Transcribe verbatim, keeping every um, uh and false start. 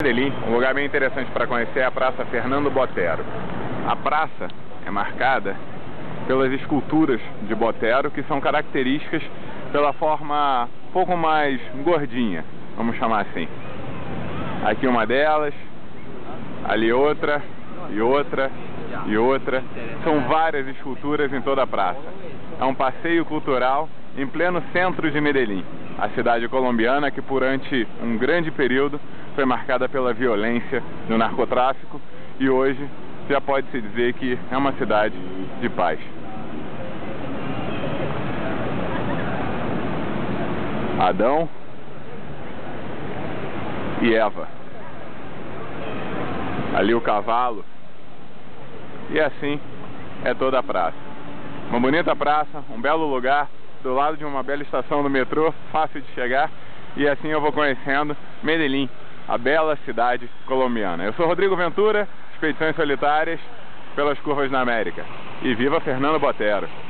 Medellín, um lugar bem interessante para conhecer é a Praça Fernando Botero. A praça é marcada pelas esculturas de Botero, que são características pela forma um pouco mais gordinha, vamos chamar assim. Aqui uma delas, ali outra, e outra, e outra. São várias esculturas em toda a praça. É um passeio cultural em pleno centro de Medellín, a cidade colombiana que durante um grande período foi marcada pela violência do narcotráfico e hoje já pode-se dizer que é uma cidade de paz. Adão e Eva. Ali o cavalo. E assim é toda a praça. Uma bonita praça, um belo lugar, do lado de uma bela estação do metrô, fácil de chegar. E assim eu vou conhecendo Medellín, a bela cidade colombiana. Eu sou Rodrigo Ventura, Expedições Solitárias pelas Curvas da América. E viva Fernando Botero!